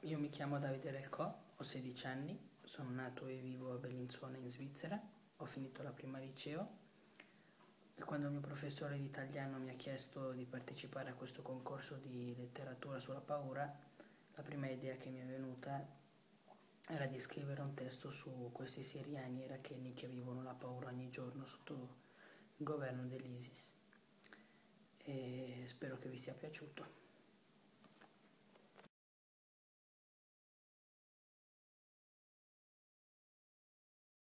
Io mi chiamo Davide Relcò, ho 16 anni, sono nato e vivo a Bellinzona in Svizzera, ho finito la prima liceo e quando il mio professore di italiano mi ha chiesto di partecipare a questo concorso di letteratura sulla paura, la prima idea che mi è venuta era di scrivere un testo su questi siriani iracheni che vivono la paura ogni giorno sotto il governo dell'ISIS e spero che vi sia piaciuto.